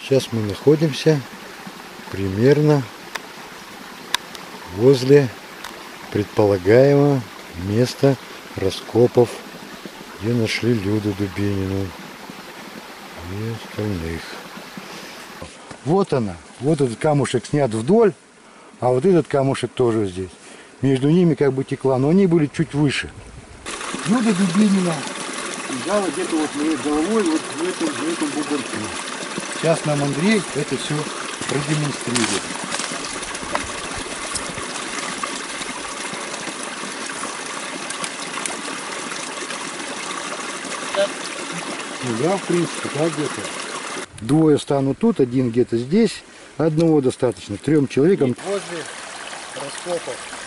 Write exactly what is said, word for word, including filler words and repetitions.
Сейчас мы находимся примерно возле предполагаемого места раскопов, где нашли Люду Дубинину и остальных. Вот она, вот этот камушек снят вдоль, а вот этот камушек тоже здесь. Между ними как бы текла, но они были чуть выше. Люда Дубинина лежала где-то вот над головой, вот в этом, в этом бугорке. Сейчас нам Андрей это все продемонстрирует. Ну да, в принципе, так где-то. Двое станут тут, один где-то здесь. Одного достаточно, трем человекам. Возле раскопов